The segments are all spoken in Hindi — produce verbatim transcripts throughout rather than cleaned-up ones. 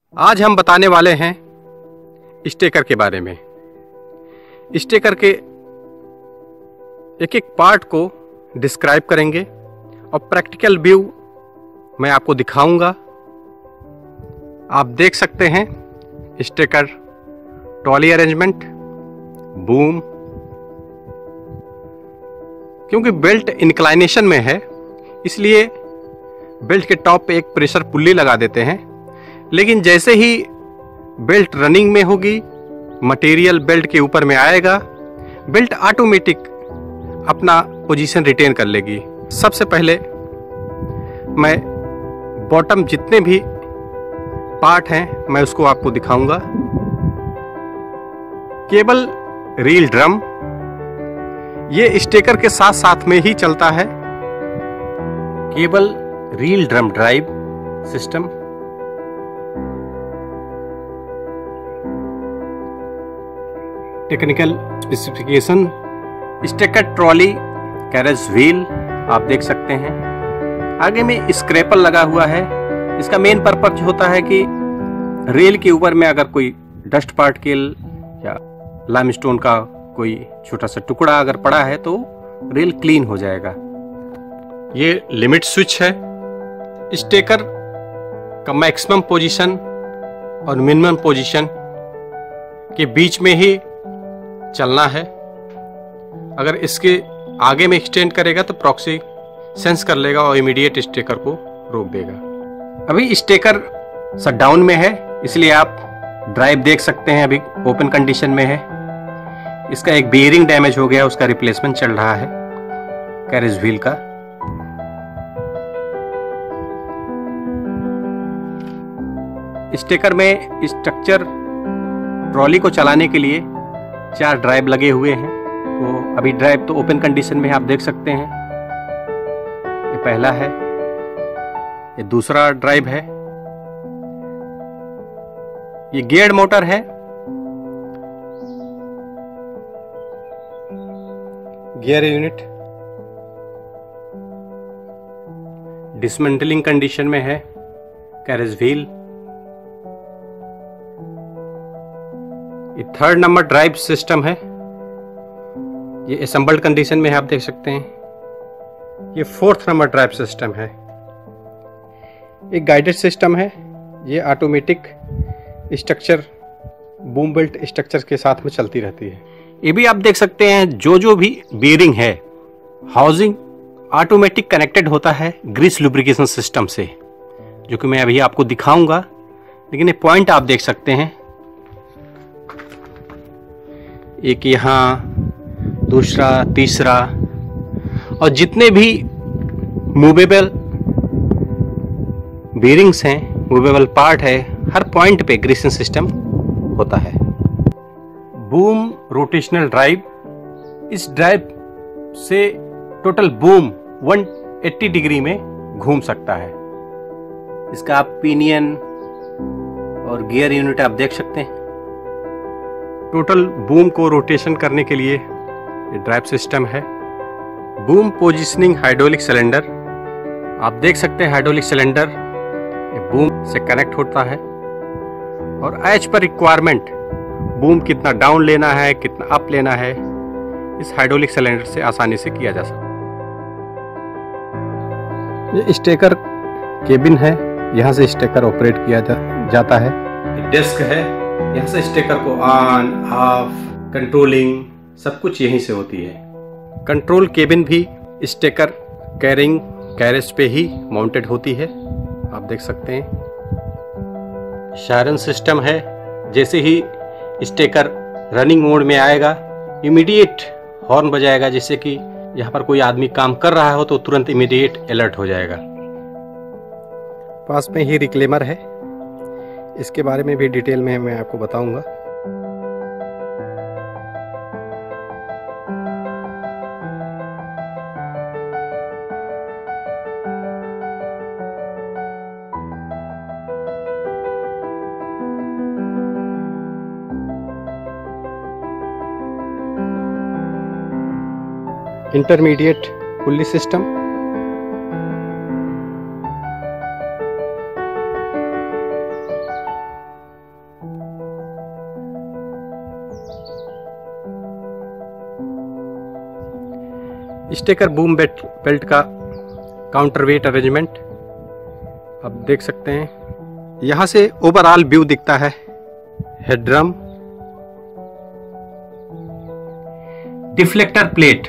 आज हम बताने वाले हैं स्टेकर के बारे में। स्टेकर के एक एक पार्ट को डिस्क्राइब करेंगे और प्रैक्टिकल व्यू मैं आपको दिखाऊंगा। आप देख सकते हैं स्टेकर ट्रॉली अरेंजमेंट, बूम। क्योंकि बेल्ट इंक्लाइनेशन में है इसलिए बेल्ट के टॉप पे एक प्रेशर पुल्ली लगा देते हैं, लेकिन जैसे ही बेल्ट रनिंग में होगी, मटेरियल बेल्ट के ऊपर में आएगा, बेल्ट ऑटोमेटिक अपना पोजीशन रिटेन कर लेगी। सबसे पहले मैं बॉटम जितने भी पार्ट हैं मैं उसको आपको दिखाऊंगा। केबल रील ड्रम, ये स्टेकर के साथ साथ में ही चलता है। Cable reel drum drive system, technical specification, stacker trolley carriage wheel आप देख सकते हैं। आगे में स्क्रैपर लगा हुआ है। इसका मेन पर्पज होता है कि रेल के ऊपर में अगर कोई डस्ट पार्टिकल या लाइमस्टोन का कोई छोटा सा टुकड़ा अगर पड़ा है तो रेल क्लीन हो जाएगा। ये लिमिट स्विच है। स्टेकर का मैक्सिमम पोजीशन और मिनिमम पोजीशन के बीच में ही चलना है। अगर इसके आगे में एक्सटेंड करेगा तो प्रॉक्सी सेंस कर लेगा और इमीडिएट स्टेकर को रोक देगा। अभी स्टेकर शटडाउन में है इसलिए आप ड्राइव देख सकते हैं, अभी ओपन कंडीशन में है। इसका एक बेयरिंग डैमेज हो गया, उसका रिप्लेसमेंट चल रहा है कैरेज व्हील का। स्टेकर में स्ट्रक्चर ट्रॉली को चलाने के लिए चार ड्राइव लगे हुए हैं। तो अभी ड्राइव तो ओपन कंडीशन में आप देख सकते हैं। ये पहला है, ये दूसरा ड्राइव है, ये गियर मोटर है, गियर यूनिट डिसमेंटलिंग कंडीशन में है, कैरेज व्हील। ये थर्ड नंबर ड्राइव सिस्टम है, ये असेंबल्ड कंडीशन में है, आप देख सकते हैं। ये फोर्थ नंबर ड्राइव सिस्टम है। एक गाइडेड सिस्टम है, ये automatic structure boom belt structure के साथ में चलती रहती है। ये भी आप देख सकते हैं जो जो भी बेयरिंग है, हाउसिंग ऑटोमेटिक कनेक्टेड होता है ग्रीस लुब्रिकेशन सिस्टम से, जो कि मैं अभी आपको दिखाऊंगा। लेकिन ये पॉइंट आप देख सकते हैं, एक यहाँ, दूसरा, तीसरा, और जितने भी मूवेबल बेयरिंग्स हैं, मूवेबल पार्ट है, हर पॉइंट पे ग्रीसिंग सिस्टम होता है। बूम रोटेशनल ड्राइव, इस ड्राइव से टोटल बूम एक सौ अस्सी डिग्री में घूम सकता है। इसका आप पिनियन और गियर यूनिट आप देख सकते हैं। टोटल बूम को रोटेशन करने के लिए ये ड्राइव सिस्टम है। बूम पोजीशनिंग हाइड्रोलिक सिलेंडर, आप देख सकते हैं हाइड्रोलिक सिलेंडर ये बूम से कनेक्ट होता है और एज पर रिक्वायरमेंट बूम कितना डाउन लेना है, कितना अप लेना है, इस हाइड्रोलिक सिलेंडर से आसानी से किया जा सकता है। ये स्टेकर केबिन है, यहाँ से स्टेकर ऑपरेट किया जा, जाता है। डेस्क है, यहाँ से स्टेकर को ऑन ऑफ कंट्रोलिंग सब कुछ यहीं से होती है। कंट्रोल केबिन भी स्टेकर कैरिंग कैरेज पे ही माउंटेड होती है, आप देख सकते हैं। सायरन सिस्टम है, जैसे ही स्टेकर रनिंग मोड में आएगा इमीडिएट हॉर्न बजाएगा, जैसे कि यहाँ पर कोई आदमी काम कर रहा हो तो तुरंत इमीडिएट अलर्ट हो जाएगा। पास में ही रिक्लेमर है, इसके बारे में भी डिटेल में मैं आपको बताऊंगा। Intermediate pulley system, stacker boom belt belt का काउंटर वेट अरेंजमेंट आप देख सकते हैं। यहाँ से ओवरऑल व्यू दिखता है। Head drum, deflector plate,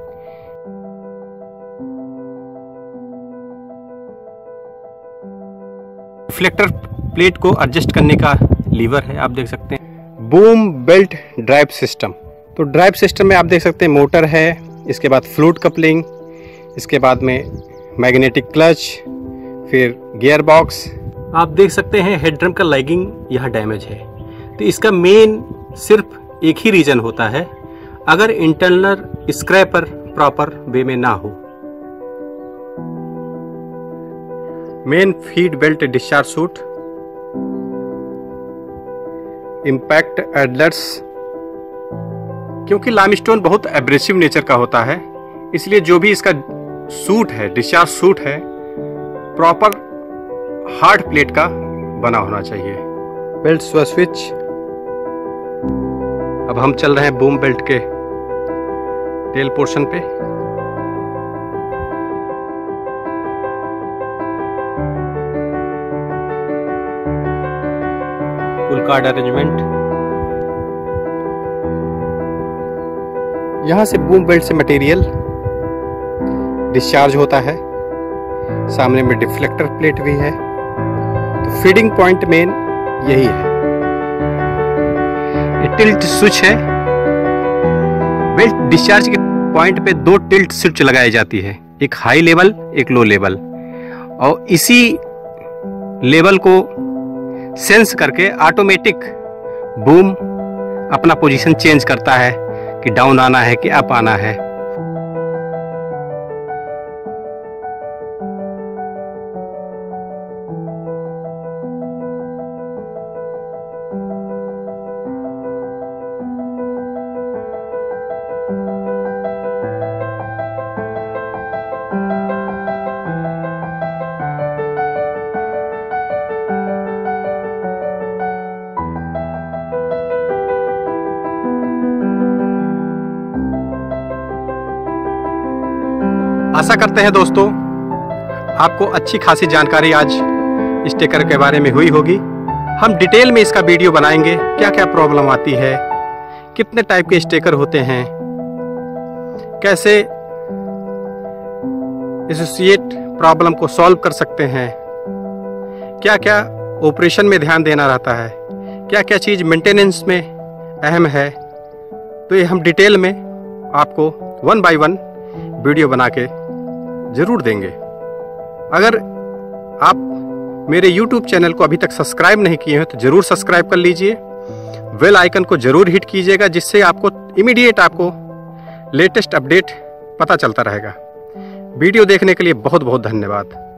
deflector plate को एडजस्ट करने का लीवर है, आप देख सकते हैं। बूम बेल्ट ड्राइव सिस्टम, तो ड्राइव सिस्टम में आप देख सकते हैं मोटर है, इसके बाद फ्लूइड कपलिंग, इसके बाद में मैग्नेटिक क्लच, फिर गियर बॉक्स। आप देख सकते हैं हेड ड्रम का लैगिंग यहाँ डैमेज है। तो इसका मेन सिर्फ एक ही रीजन होता है, अगर इंटरनल स्क्रैपर प्रॉपर वे में ना हो। Main feed belt discharge chute, impact idlers, क्योंकि लाइमस्टोन बहुत एब्रेसिव नेचर का होता है, इसलिए जो भी इसका सूट है, डिस्चार्ज सूट है, प्रॉपर हार्ड प्लेट का बना होना चाहिए। Belt switch. अब हम चल रहे हैं बूम बेल्ट के टेल पोर्शन पे। Pull cord arrangement. यहां से बूम बेल्ट से मटेरियल डिस्चार्ज होता है। सामने में डिफ्लेक्टर प्लेट भी है। तो फीडिंग पॉइंट मेन यही है। ये टिल्ट स्विच है। बेल्ट डिस्चार्ज के पॉइंट पे दो टिल्ट स्विच लगाई जाती है, एक हाई लेवल, एक लो लेवल, और इसी लेवल को सेंस करके ऑटोमेटिक बूम अपना पोजीशन चेंज करता है कि डाउन आना है कि अप आना है। आशा करते हैं दोस्तों आपको अच्छी खासी जानकारी आज स्टेकर के बारे में हुई होगी। हम डिटेल में इसका वीडियो बनाएंगे, क्या क्या प्रॉब्लम आती है, कितने टाइप के स्टेकर होते हैं, कैसे एसोसिएट प्रॉब्लम को सॉल्व कर सकते हैं, क्या क्या ऑपरेशन में ध्यान देना रहता है, क्या क्या चीज़ मेंटेनेंस में अहम है। तो ये हम डिटेल में आपको वन बाय वन वीडियो बना के ज़रूर देंगे। अगर आप मेरे यूट्यूब चैनल को अभी तक सब्सक्राइब नहीं किए हैं तो ज़रूर सब्सक्राइब कर लीजिए। बेल आइकन को ज़रूर हिट कीजिएगा, जिससे आपको इमीडिएट आपको लेटेस्ट अपडेट पता चलता रहेगा। वीडियो देखने के लिए बहुत बहुत धन्यवाद।